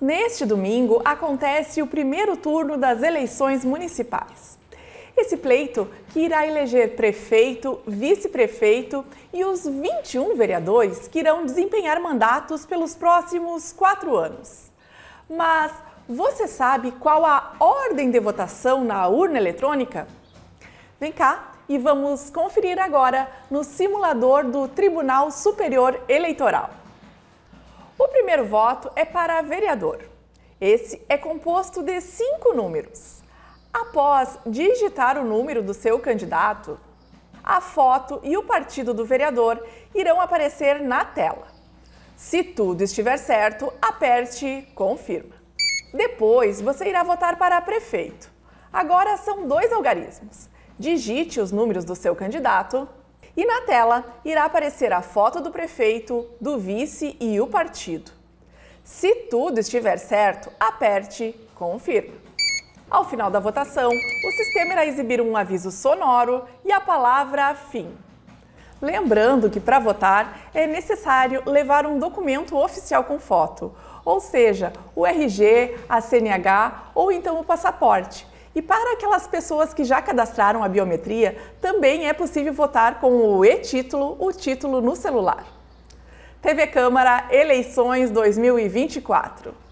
Neste domingo acontece o primeiro turno das eleições municipais. Esse pleito que irá eleger prefeito, vice-prefeito e os 21 vereadores que irão desempenhar mandatos pelos próximos 4 anos. Mas você sabe qual a ordem de votação na urna eletrônica? Vem cá e vamos conferir agora no simulador do Tribunal Superior Eleitoral. O primeiro voto é para vereador. Esse é composto de 5 números. Após digitar o número do seu candidato, a foto e o partido do vereador irão aparecer na tela. Se tudo estiver certo, aperte Confirma. Depois, você irá votar para prefeito. Agora são 2 algarismos. Digite os números do seu candidato e na tela irá aparecer a foto do prefeito, do vice e o partido. Se tudo estiver certo, aperte Confirma. Ao final da votação, o sistema irá exibir um aviso sonoro e a palavra fim. Lembrando que para votar é necessário levar um documento oficial com foto, ou seja, o RG, a CNH ou então o passaporte. E para aquelas pessoas que já cadastraram a biometria, também é possível votar com o e-título, o título no celular. TV Câmara, eleições 2024.